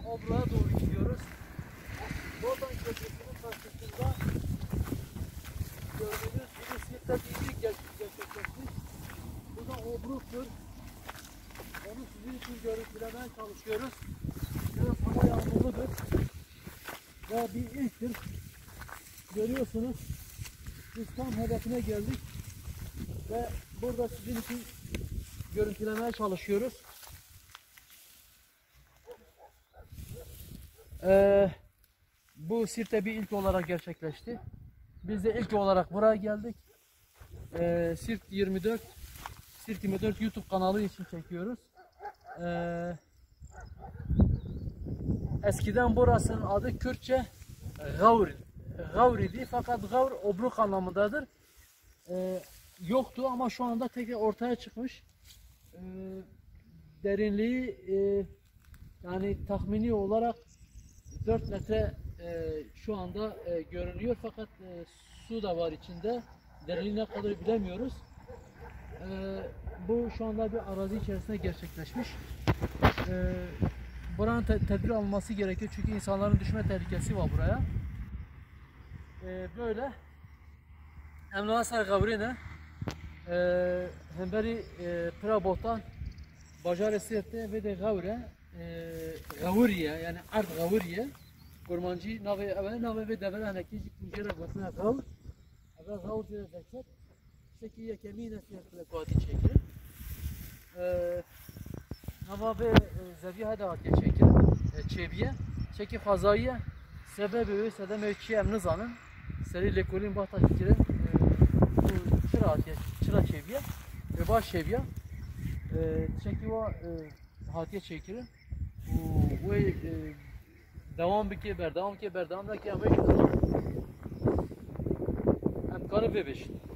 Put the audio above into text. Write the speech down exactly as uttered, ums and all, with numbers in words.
Obru'ya doğru gidiyoruz. Botan Köprüsü'nün karşısında gördüğünüz gibi Sirt'te bir gerçekleşmiş. Bu da Obru'dur. Onu sizin için görüntülemeye çalışıyoruz. Biraz hava yağmurludur. Ve bir ilktir. Görüyorsunuz. Biz tam hedefine geldik. Ve burada sizin için görüntülemeye çalışıyoruz. Ee, bu Sirt'te bir ilk olarak gerçekleşti. Biz de ilk olarak buraya geldik. Ee, Sirt yirmi dört Sirt yirmi dört YouTube kanalı için çekiyoruz. Ee, eskiden burasının adı Kürtçe Gavr. Gavr idi fakat Gavr obruk anlamındadır. Ee, yoktu ama şu anda tekrar ortaya çıkmış. Ee, derinliği e, yani tahmini olarak dört metre e, şu anda e, görünüyor fakat e, su da var içinde. Derinliği ne kadar bilemiyoruz. E, bu şu anda bir arazi içerisinde gerçekleşmiş. E, buranın te tedbir alınması gerekiyor çünkü insanların düşme tehlikesi var buraya. E, böyle. Emniyet sargavri hem beri pira botan bacar sirte ve de gavre gavuriye yani art gavuriye kurmancı nave evvel nave ve devre haneki kunjera basına gavur evvel gavur diye zekset şeki yekemine sirte kuati çekir nava ve zevi hada atiye çekir çebiye çeki fazaiye sebebi ve sedem ölçüye emnizanın seri lekolin bahta çekir çıra atiye çıra çebiye ve baş çebiye çeki o hatiye çekir ve devam bike berdevam ke berdevam da ki ama imkanı bebeş